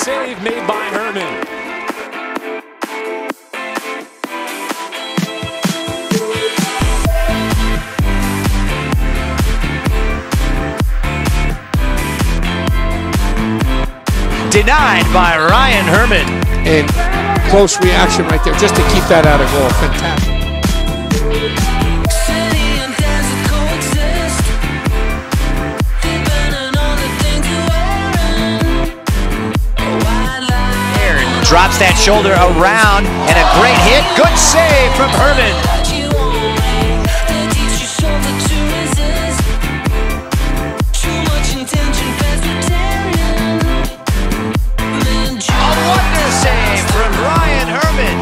save made by Herman. Denied by Ryan Herman. And close reaction right there just to keep that out of goal. Fantastic. Drops that shoulder around, and a great hit. Good save from Herman. A wonder save from Ryan Herman.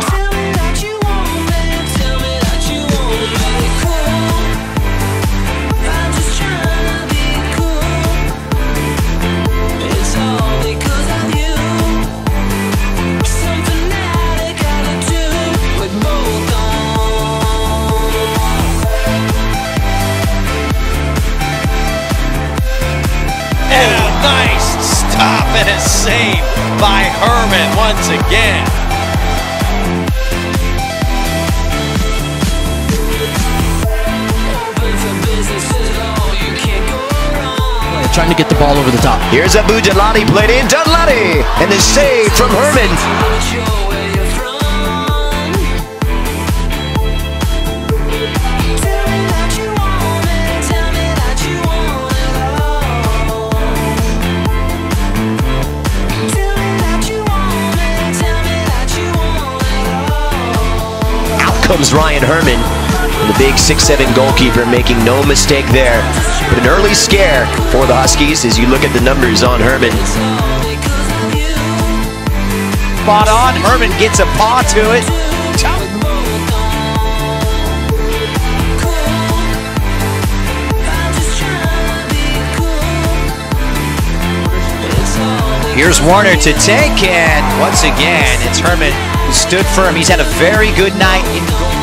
Nice stop and a save by Herman once again. Trying to get the ball over the top. Here's Abu Jalani played in. Jalani and the save from Herman. Comes Ryan Herman, the big 6'7" goalkeeper, making no mistake there. But an early scare for the Huskies as you look at the numbers on Herman. Spot on, Herman gets a paw to it. Here's Warner to take, and once again, it's Herman who stood firm. He's had a very good night in goal.